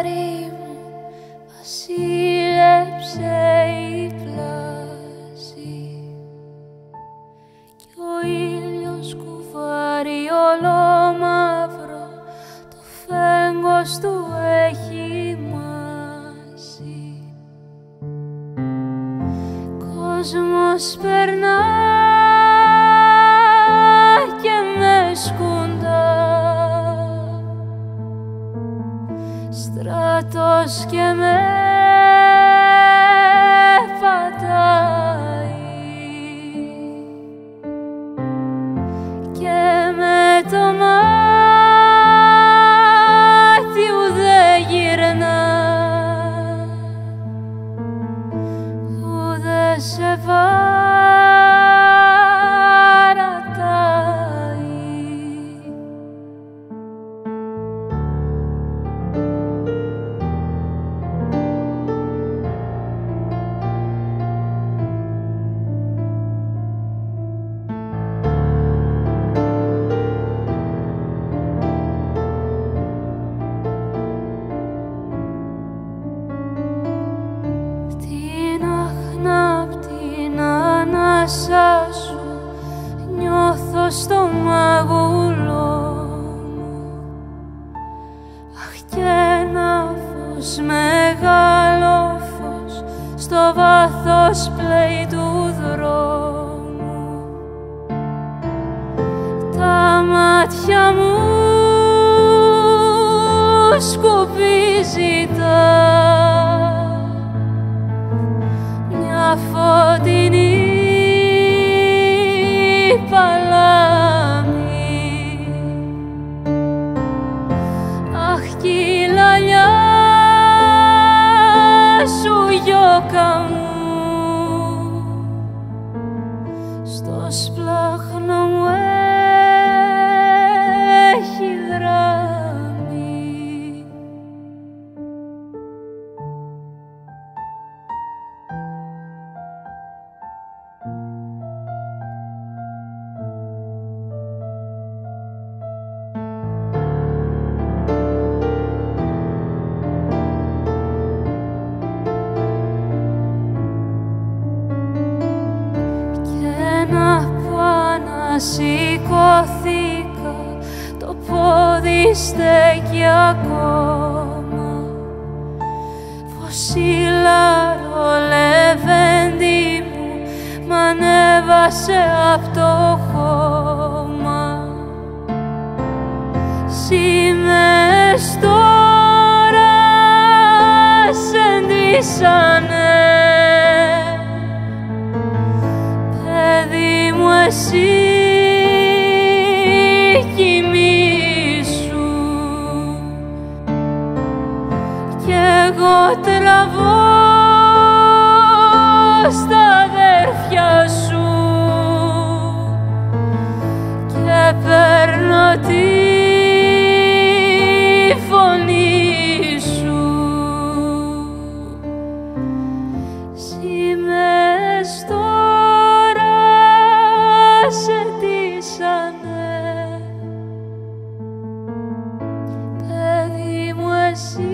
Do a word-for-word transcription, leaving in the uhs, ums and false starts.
φεγγάρι μου βασίλεψε η πλάση κι ο ήλιος κουβάρει ολόμαυρο, το φέγγος του έχει μάσει. Κόσμος περνά και με σκουντά, στράτος και με πατάει και με το μάτι ουδέ γυρνά, ουδέ σε παρατάει. Ανάσα σου νιώθω στο μαγουλό μου, αχ κι ένα φως, μεγάλο φως στο βάθος πλέει του δρόμου. Τα μάτια μου σκουπίζει τα μια φωτεινή παλάμη, αχ κι η λαλιά σου γιώκα μου, στο σπλάχνο μου έχει δράμει. Σηκώθηκα, το πόδι στέκει ακόμα, φωσίλαρο λεβέντι μου μ' ανέβασε απ' το χώμα. Σήμες τώρα σε ντύσανε, παιδί μου εσύ κοιμήσου κι εγώ τραβώ στα αδέρφια σου και παίρνω τη φωνή σου. Σήμες τώρα σε ντύσανε, παιδί μου εσύ